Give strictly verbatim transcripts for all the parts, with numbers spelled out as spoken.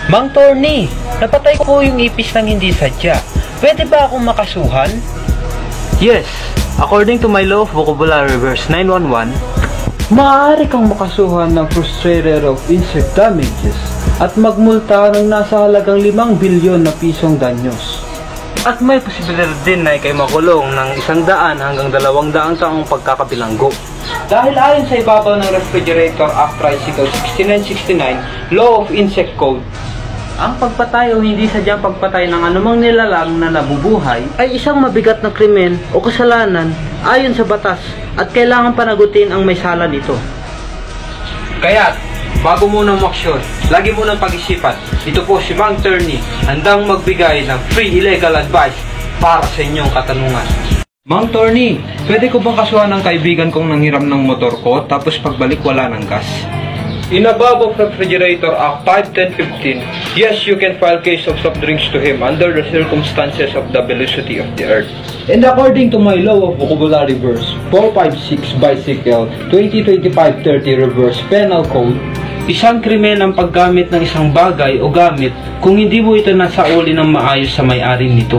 Mang Torny, napatay ko po yung ipis ng hindi sadya. Pwede ba akong makasuhan? Yes, according to my law of vocabulary verse nine one one, maaari kang makasuhan ng frustrator of insect damages at magmulta ng nasa halagang limang bilyon na pisong danyos. At may posibilidad din na ikay makulong ng isang daan hanggang dalawang daang taong pagkakabilanggo. Dahil ayon sa ibabaw ng Refrigerator Act Tricycle sixty-nine sixty-nine, Law of Insect Code, ang pagpatay o hindi sadyang pagpatay ng anumang nilalang na nabubuhay ay isang mabigat na krimen o kasalanan ayon sa batas at kailangan panagutin ang may sala nito. Kaya, bago muna umaksyon, lagi munang pag-isipan. Ito po si Mang Torny, handang magbigay ng free illegal advice para sa inyong katanungan. Mang Torny, pwede ko bang kasuhan ng kaibigan kong nanghiram ng motor ko tapos pagbalik wala ng gas? In above of Refrigerator Act five ten fifteen, yes, you can file case of soft drinks to him under the circumstances of the velocity of the earth. And according to my law of vocabulary verse four fifty-six bicycle twenty twenty-five thirty reverse penal code, isang krimen ang paggamit ng isang bagay o gamit kung hindi mo ito nasauli ng maayos sa may-ari nito.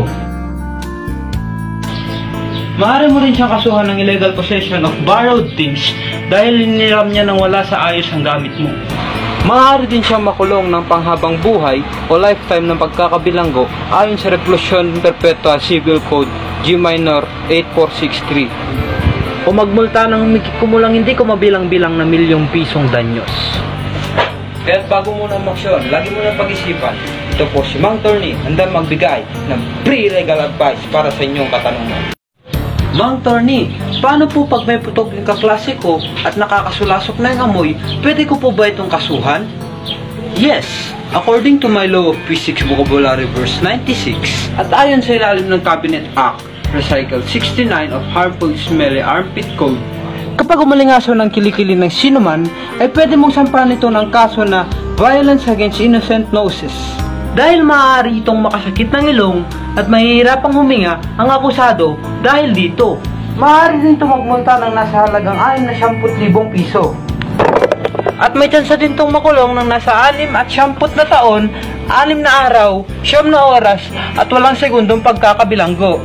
Maaari mo rin siyang kasuhan ng illegal possession of borrowed things dahil hiniram niya nang wala sa ayos ang gamit mo. Maaari din siyang makulong ng panghabang buhay o lifetime ng pagkakabilanggo ayon sa Reclusion Perpetua Civil Code G Minor eight four six three. O magmulta ng kumulang hindi ko mabilang-bilang na milyong pisong danyos. Kaya bago mo na umaksyon, lagi mo na pag-isipan. Ito po si Mang Torny, handang magbigay ng free legal advice para sa inyong katanungan. Mang Torny, paano po pag may putok yung kaklase ko at nakakasulasok na yung amoy, pwede ko po ba itong kasuhan? Yes, according to my law of physics vocabulary verse ninety-six, at ayon sa ilalim ng Cabinet Act, Recycle sixty-nine of Harmful Smelly Armpit Code, kapag umalingaso ng kilikili ng sinuman, ay pwede mong sampahan ito ng kaso na violence against innocent noses. Dahil maaari itong makasakit ng ilong at mahihirapang huminga ang akusado dahil dito. Maaari din itong magmulta ng nasa halagang anim na siyampu't libong piso. At may tsansa din itong makulong ng nasa anim at siyampu't na taon, anim na araw, siyam na oras at walang segundong pagkakabilanggo.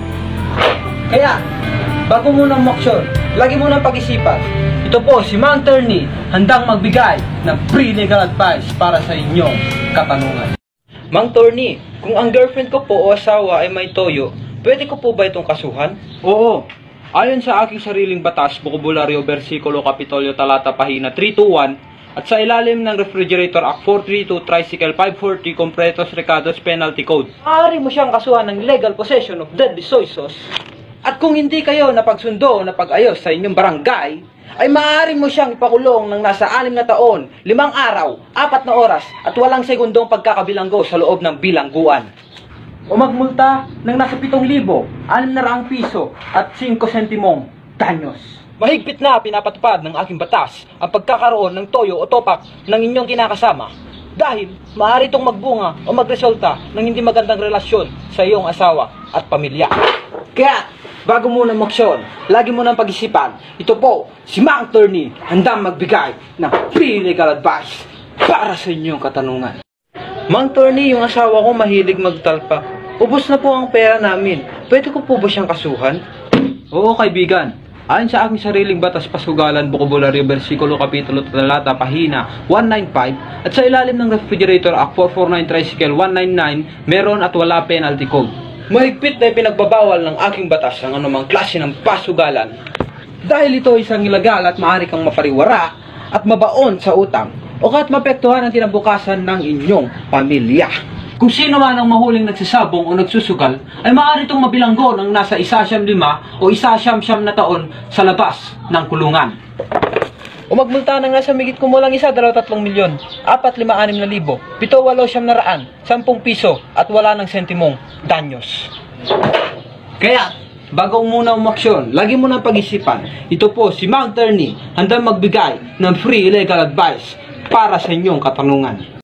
Kaya, bago mo nang umaksyon, lagi mo nang pag-isipan. Ito po si Mang Torny, handang magbigay ng free legal advice para sa inyong katanungan. Mang Torny, kung ang girlfriend ko po o asawa ay may toyo, pwede ko po ba itong kasuhan? Oo. Ayon sa aking sariling batas, bokabularyo, bersikulo, kapitolyo, talata, pahina three twenty-one, at sa ilalim ng Refrigerator Act four thirty-two, Tricycle five forty, Compretos Recados Penalty Code, maaari mo siyang kasuhan ng illegal possession of deadly soy sauce. At kung hindi kayo napagsundo o napag-ayos sa inyong barangay, ay maaari mo siyang ipakulong ng nasa anim na taon, limang araw, apat na oras, at walang segundong pagkakabilanggo sa loob ng bilangguan. O magmulta ng nasa pitong libo, anim na raang piso, at singko sentimong danyos. Mahigpit na pinapatupad ng aking batas ang pagkakaroon ng toyo o topak ng inyong kinakasama dahil maaari itong magbunga o magresulta ng hindi magandang relasyon sa iyong asawa at pamilya. Kaya, bago mo na umaksyon, lagi mo nang pag-isipan. Ito po, si Mang Torny, handang magbigay ng free legal advice para sa inyong katanungan. Mang Torny, yung asawa ko mahilig magtalpa. Ubos na po ang pera namin. Pwede ko po ba siyang kasuhan? Oo, kaibigan. Ayon sa aking sariling batas pasugalan, bokabularyo, bersikulo, kapitulo, talata, pahina one ninety-five, at sa ilalim ng Refrigerator Act four forty-nine, Tricycle one ninety-nine, meron at wala penalty code. Mahigpit na ipinagbabawal ng aking batas ang anumang klase ng pasugalan. Dahil ito isang ilegal at maaari kang mapariwara at mabaon sa utang o kahit mapektuhan ang kinabukasan ng inyong pamilya. Kung sino man ang mahuling nagsasabong o nagsusugal, ay maaari itong mabilanggo ng nasa isa siyam lima o isa siyam siyam na taon sa labas ng kulungan. O magmulta ng nasa migit kumulang isa, dalawa, tatlong milyon, apat, lima, anim na libo, pito, walo, siyam na raan, sampung piso, at wala ng sentimong danyos. Kaya, bago muna umaksyon, lagi mo nang pag-isipan. Ito po si Mang Torny, handang magbigay ng free legal advice para sa inyong katanungan.